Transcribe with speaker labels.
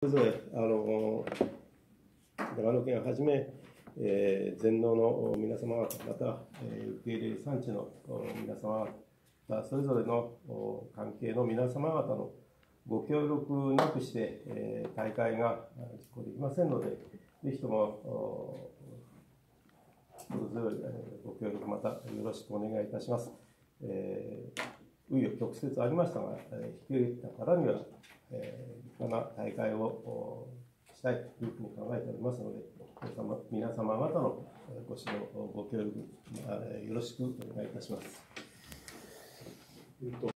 Speaker 1: それぞれ長野県をはじめ、全農の皆様方、また、受け入れ産地の皆様方、それぞれの関係の皆様方のご協力なくして、大会が実行できませんので、ぜひとも心強いご協力、またよろしくお願いいたします。紆余曲折ありましたが、引き受けたからには、立派な大会をしたいというふうに考えておりますので、皆様方のご指導、ご協力、よろしくお願いいたします。